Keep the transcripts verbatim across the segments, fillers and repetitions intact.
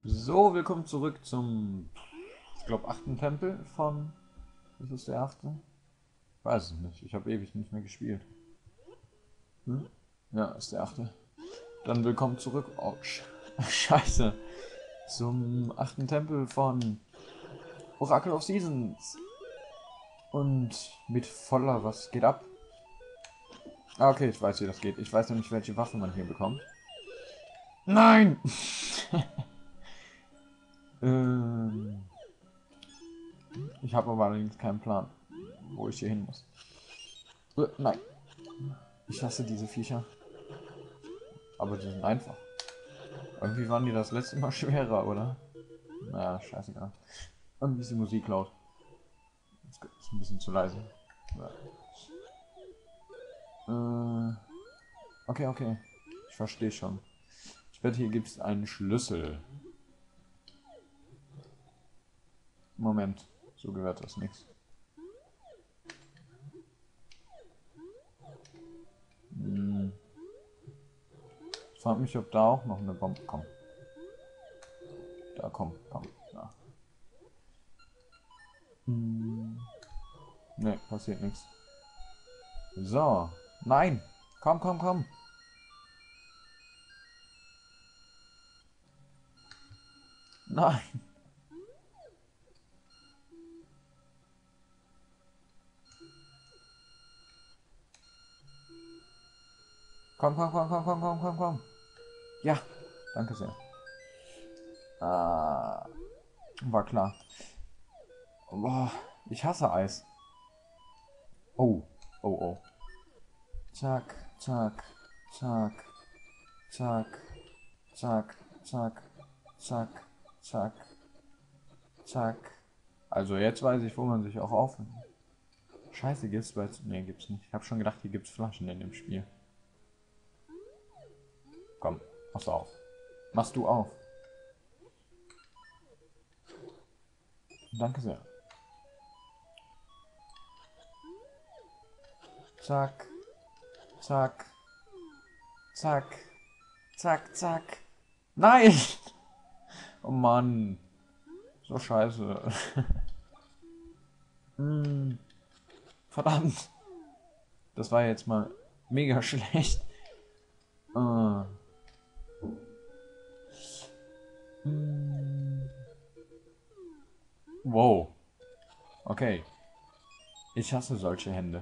So, willkommen zurück zum, ich glaube, achten Tempel von. Ist es der achte? Ich weiß es nicht. Ich habe ewig nicht mehr gespielt. Hm? Ja, ist der achte. Dann willkommen zurück. Oh, Sch Scheiße. Zum achten Tempel von Oracle of Seasons. Und mit voller, was geht ab? Ah, okay, ich weiß, wie das geht. Ich weiß nämlich, welche Waffe man hier bekommt. Nein! ähm, ich habe aber allerdings keinen Plan, wo ich hier hin muss. Äh, nein. Ich hasse diese Viecher. Aber die sind einfach. Irgendwie waren die das letzte Mal schwerer, oder? Naja, scheißegal. Irgendwie ist die Musik laut. Ist ein bisschen zu leise. Ja. Äh, okay, okay. Ich verstehe schon. Ich wette, hier gibt es einen Schlüssel. Moment. So gehört das nichts. Hm. Ich frage mich, ob da auch noch eine Bombe kommt. Da, komm, komm. Da. Hm. Ne, passiert nichts. So. Nein! Komm, komm, komm! Nein! Komm, komm, komm, komm, komm, komm, komm, komm. Ja, danke sehr. Ah, war klar. Boah, ich hasse Eis. Oh, oh, oh. Zack, zack, zack, zack, zack, zack, zack, zack, zack. Also jetzt weiß ich, wo man sich auch auf. Scheiße, gibt's bei. Ne, gibt's nicht. Ich hab schon gedacht, hier gibt's Flaschen in dem Spiel. Komm, machst du auf. Machst du auf. Danke sehr. Zack, zack, zack, zack, zack. Nein! Oh Mann. So scheiße. hm, verdammt. Das war jetzt mal mega schlecht. Äh. Hm. Wow. Okay. Ich hasse solche Hände.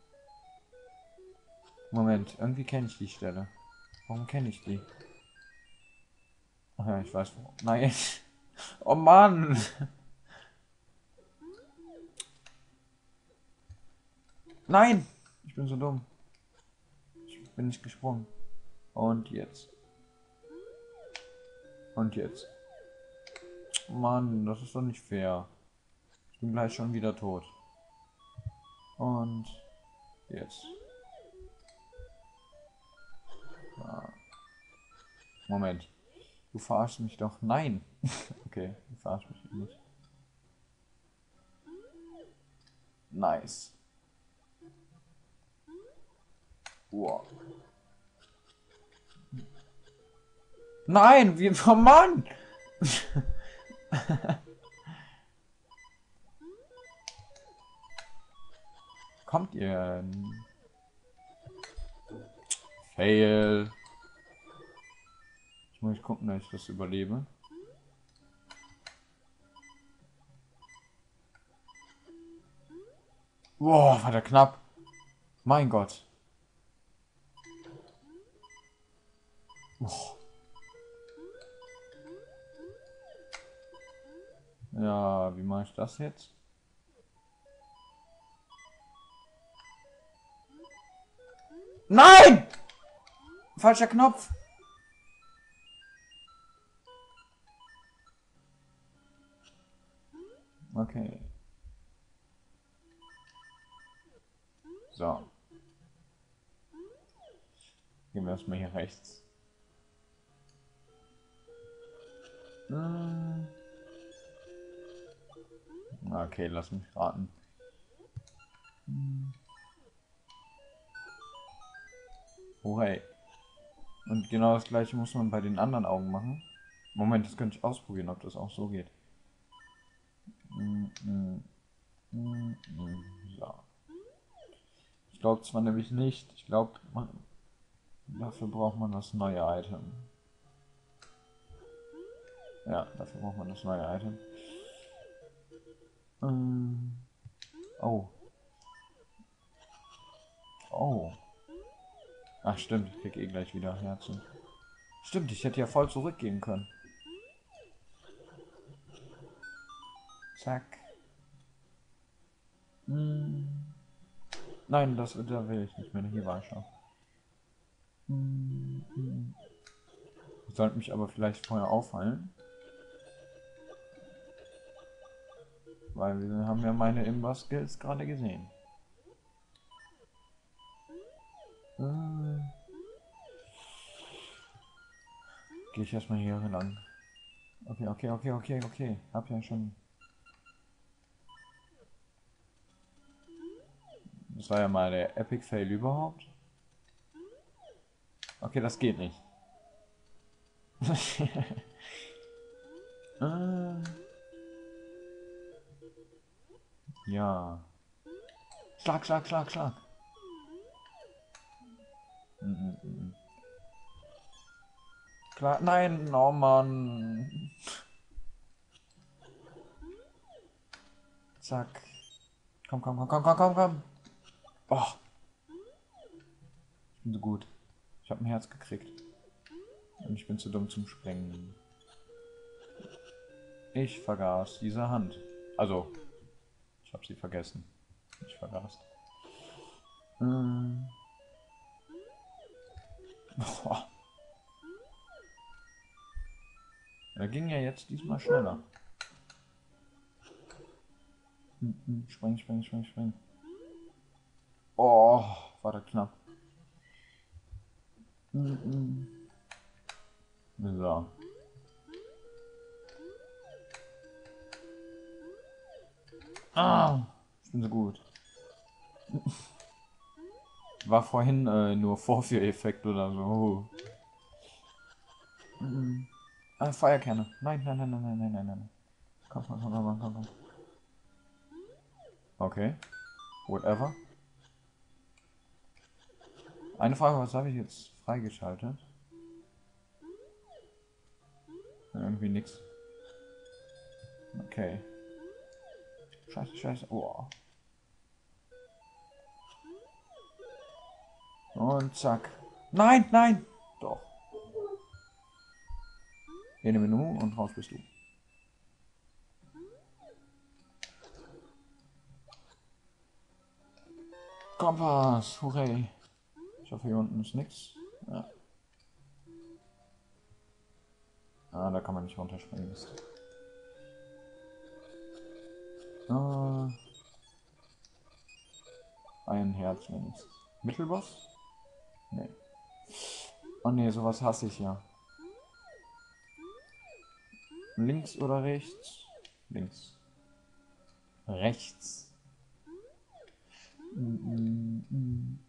Moment, irgendwie kenne ich die Stelle. Warum kenne ich die? Ach ja, ich weiß wo. Nein. Oh Mann. Nein. Ich bin so dumm. Ich bin nicht gesprungen. Und jetzt. Und jetzt. Mann, das ist doch nicht fair. Ich bin gleich schon wieder tot. Und jetzt. Ja. Moment. Du verarschst mich doch. Nein. Okay, du verarschst mich nicht. Nice. Wow. Nein, wie, oh Mann! Kommt ihr? Fail. Ich muss gucken, dass ich das überlebe. Boah, war der knapp. Mein Gott. Boah. Ja, wie mache ich das jetzt? Nein! Falscher Knopf. Okay. So. Gehen wir erstmal hier rechts. Hm. Okay, lass mich raten. Hm. Oh hey. Und genau das gleiche muss man bei den anderen Augen machen. Moment, das könnte ich ausprobieren, ob das auch so geht. Mm, mm, mm, mm, ja. Ich glaube zwar nämlich nicht. Ich glaube, dafür braucht man das neue Item. Ja, dafür braucht man das neue Item. Ähm, oh. Oh. Ach stimmt, ich krieg eh gleich wieder Herzen. Stimmt, ich hätte ja voll zurückgehen können. Zack. Hm. Nein, das da will ich nicht mehr. Hier war ich schon. Hm, hm. Ich sollte mich aber vielleicht vorher auffallen. Weil wir haben ja meine Imba-Skills gerade gesehen. Äh. Gehe ich erstmal hier lang. Okay, okay, okay, okay, okay. Hab ja schon. Das war ja mal der Epic Fail überhaupt. Okay, das geht nicht. äh. Ja. Schlag, schlag, schlag, schlag. Mm -mm -mm. Klar, nein, oh Mann. Zack. Komm, komm, komm, komm, komm, komm, komm. Oh. Ich bin so gut. Ich habe ein Herz gekriegt. Und ich bin zu dumm zum Sprengen. Ich vergaß diese Hand. Also, ich habe sie vergessen. Ich vergaß. Hm. Oh. Da ging ja jetzt diesmal schneller. Hm, hm. Spring, spring, spring, spring. Oh, war da knapp. Hm, hm. So. Ah, ich bin so gut. War vorhin äh, nur Vorführeffekt oder so. Mhm. Ah, Feuerkerne. Nein, nein, nein, nein, nein, nein, nein, nein. Komm, komm, komm, komm, komm, komm. Okay. Whatever. Eine Frage, was habe ich jetzt freigeschaltet? Irgendwie nix. Okay. Scheiße, scheiße. Oh. Und zack. Nein, nein! Doch. Hier in Menü und raus bist du. Kompass, hurray. Ich hoffe, hier unten ist nichts. Ja. Ah, da kann man nicht runterspringen. Ah. Ein Herz wenigstens. Mittelboss? Nee. Oh nee, sowas hasse ich ja. Links oder rechts? Links. Rechts. Mm, mm, mm.